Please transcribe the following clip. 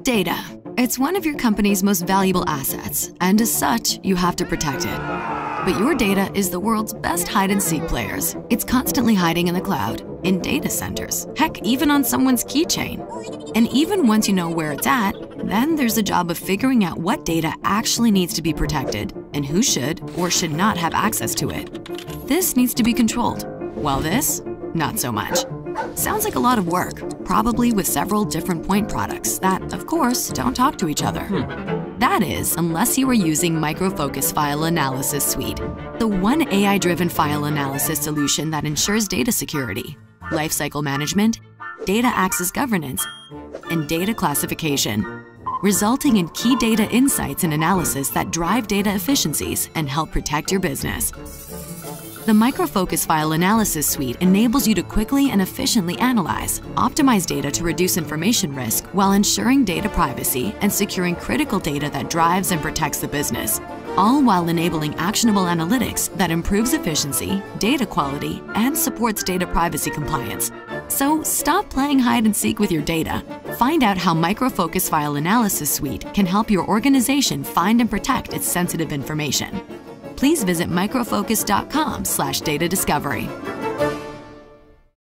Data. It's one of your company's most valuable assets, and as such, you have to protect it. But your data is the world's best hide-and-seek players. It's constantly hiding in the cloud, in data centers, heck, even on someone's keychain. And even once you know where it's at, then there's the job of figuring out what data actually needs to be protected and who should or should not have access to it. This needs to be controlled, while this, not so much. Sounds like a lot of work, probably with several different point products that, of course, don't talk to each other. That is, unless you are using Micro Focus File Analysis Suite, the one AI-driven file analysis solution that ensures data security, lifecycle management, data access governance, and data classification, resulting in key data insights and analysis that drive data efficiencies and help protect your business. The Micro Focus File Analysis Suite enables you to quickly and efficiently analyze, optimize data to reduce information risk while ensuring data privacy and securing critical data that drives and protects the business, all while enabling actionable analytics that improves efficiency, data quality, and supports data privacy compliance. So stop playing hide and seek with your data. Find out how Micro Focus File Analysis Suite can help your organization find and protect its sensitive information. Please visit microfocus.com/data discovery.